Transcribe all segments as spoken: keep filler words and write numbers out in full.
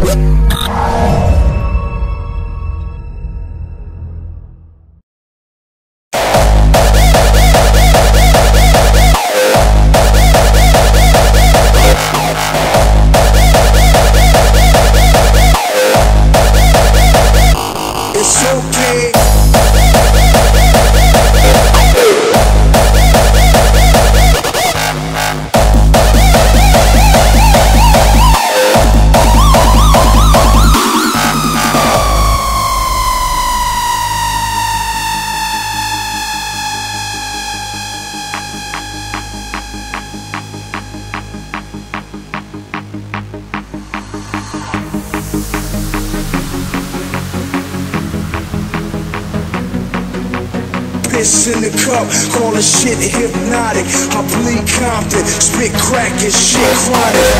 Piss in the cup, call the shit hypnotic. I bleed Compton, spit crack and shit chronic.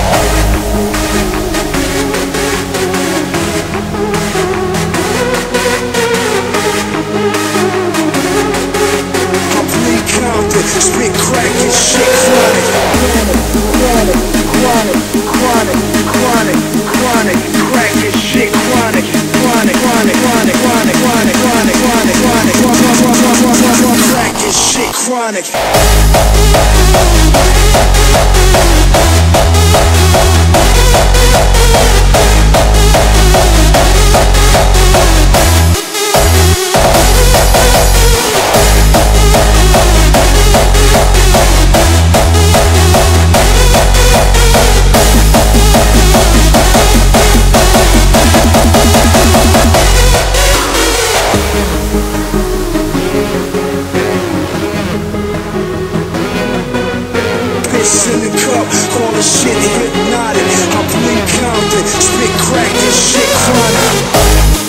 I bleed Compton, spit crack and shit chronic. Chronic, chronic, chronic, chronic, chronic, crack and shit chronic. Chronic, chronic, chronic, chronic, chronic, chronic, chronic, chronic, chronic, crack and shit chronic. Piss in the cup, call the shit hypnotic. I bleed Compton, spit crack and shit chronic.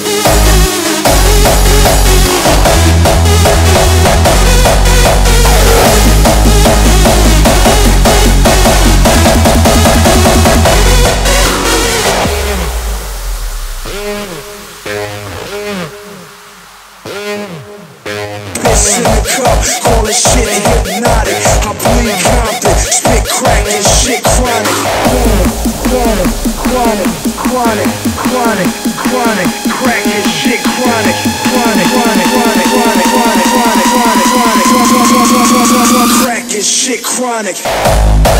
Piss in the cup, call the shit hypnotic. I bleed Compton, spit crack and shit chronic. Chronic, chronic, chronic, chronic, chronic, crack and shit chronic. Chronic, chronic, chronic, chronic, chronic, chronic, chronic, chronic, chronic, crack and shit chronic.